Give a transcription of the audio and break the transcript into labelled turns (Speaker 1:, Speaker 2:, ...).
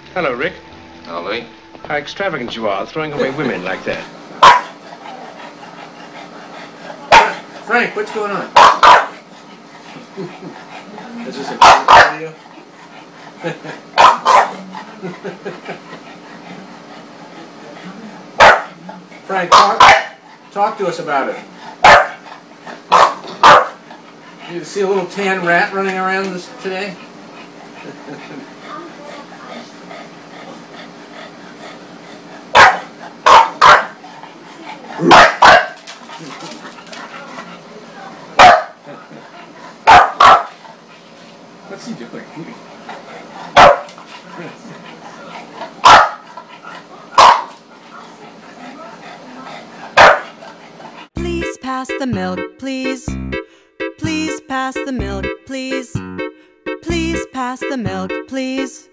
Speaker 1: Hello, Rick.
Speaker 2: Ollie.
Speaker 1: How extravagant you are, throwing away women like that.
Speaker 3: Frank, what's going on? Is this a video? Frank, talk to us about it. You see a little tan rat running around today? What's he doing?
Speaker 4: Please pass the milk, please. Please pass the milk, please. Please pass the milk, please.